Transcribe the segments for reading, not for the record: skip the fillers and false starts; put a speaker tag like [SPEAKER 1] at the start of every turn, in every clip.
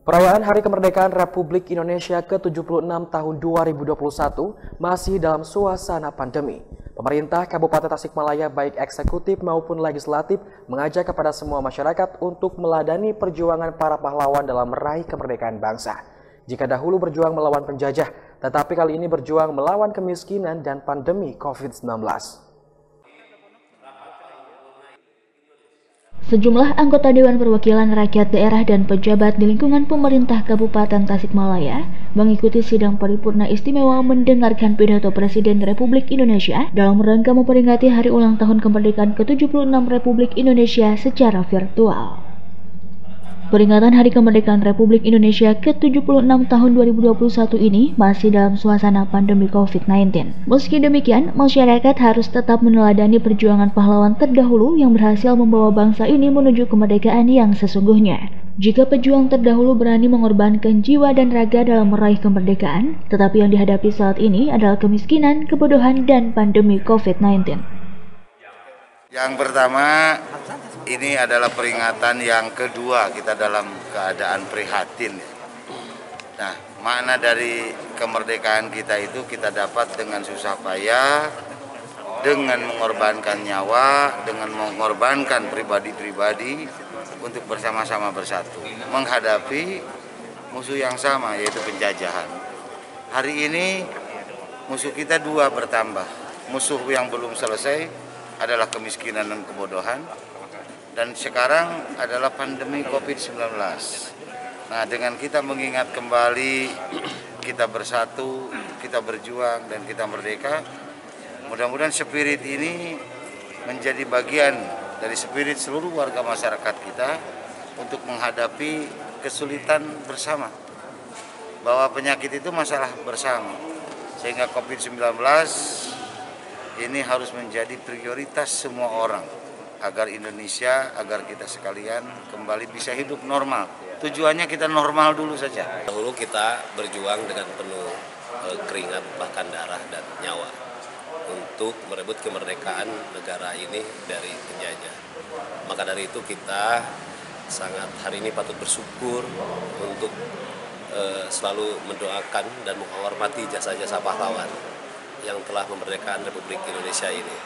[SPEAKER 1] Perayaan Hari Kemerdekaan Republik Indonesia ke-76 tahun 2021 masih dalam suasana pandemi. Pemerintah Kabupaten Tasikmalaya baik eksekutif maupun legislatif mengajak kepada semua masyarakat untuk meladani perjuangan para pahlawan dalam meraih kemerdekaan bangsa. Jika dahulu berjuang melawan penjajah, tetapi kali ini berjuang melawan kemiskinan dan pandemi COVID-19.
[SPEAKER 2] Sejumlah anggota Dewan Perwakilan Rakyat Daerah dan pejabat di lingkungan pemerintah Kabupaten Tasikmalaya mengikuti sidang paripurna istimewa mendengarkan pidato Presiden Republik Indonesia dalam rangka memperingati Hari Ulang Tahun Kemerdekaan ke-76 Republik Indonesia secara virtual. Peringatan Hari Kemerdekaan Republik Indonesia ke-76 tahun 2021 ini masih dalam suasana pandemi COVID-19. Meski demikian, masyarakat harus tetap meneladani perjuangan pahlawan terdahulu yang berhasil membawa bangsa ini menuju kemerdekaan yang sesungguhnya. Jika pejuang terdahulu berani mengorbankan jiwa dan raga dalam meraih kemerdekaan, tetapi yang dihadapi saat ini adalah kemiskinan, kebodohan, dan pandemi COVID-19.
[SPEAKER 3] Yang pertama, ini adalah peringatan yang kedua kita dalam keadaan prihatin. Nah, makna dari kemerdekaan kita itu kita dapat dengan susah payah, dengan mengorbankan nyawa, dengan mengorbankan pribadi-pribadi untuk bersama-sama bersatu, menghadapi musuh yang sama yaitu penjajahan. Hari ini musuh kita dua bertambah, musuh yang belum selesai adalah kemiskinan dan kebodohan, dan sekarang adalah pandemi COVID-19. Nah, dengan kita mengingat kembali, kita bersatu, kita berjuang, dan kita merdeka, mudah-mudahan spirit ini menjadi bagian dari spirit seluruh warga masyarakat kita untuk menghadapi kesulitan bersama. Bahwa penyakit itu masalah bersama, sehingga COVID-19 ini harus menjadi prioritas semua orang agar Indonesia, agar kita sekalian kembali bisa hidup normal. Tujuannya kita normal dulu saja.
[SPEAKER 4] Dahulu kita berjuang dengan penuh keringat bahkan darah dan nyawa untuk merebut kemerdekaan negara ini dari penjajah. Maka dari itu kita sangat hari ini patut bersyukur untuk selalu mendoakan dan menghormati jasa-jasa pahlawan yang telah memerdekakan Republik Indonesia ini.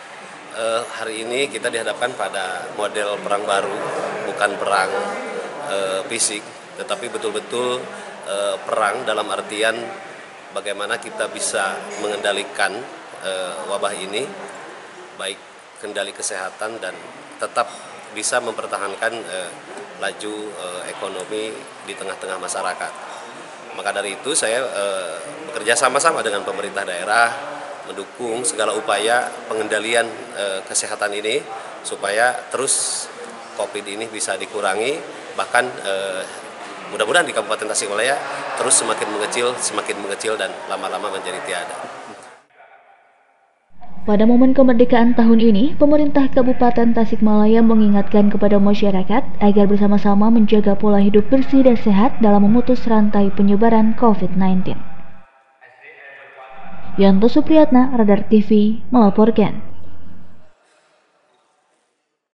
[SPEAKER 4] Hari ini kita dihadapkan pada model perang baru, bukan perang fisik, tetapi betul-betul perang dalam artian bagaimana kita bisa mengendalikan wabah ini, baik kendali kesehatan dan tetap bisa mempertahankan laju ekonomi di tengah-tengah masyarakat. Maka dari itu saya bekerja sama-sama dengan pemerintah daerah mendukung segala upaya pengendalian kesehatan ini supaya terus COVID ini bisa dikurangi, bahkan mudah-mudahan di Kabupaten Tasikmalaya terus semakin mengecil dan lama-lama menjadi tiada.
[SPEAKER 2] Pada momen kemerdekaan tahun ini, pemerintah Kabupaten Tasikmalaya mengingatkan kepada masyarakat agar bersama-sama menjaga pola hidup bersih dan sehat dalam memutus rantai penyebaran COVID-19. Yanto Supriyatna, Radar TV, melaporkan.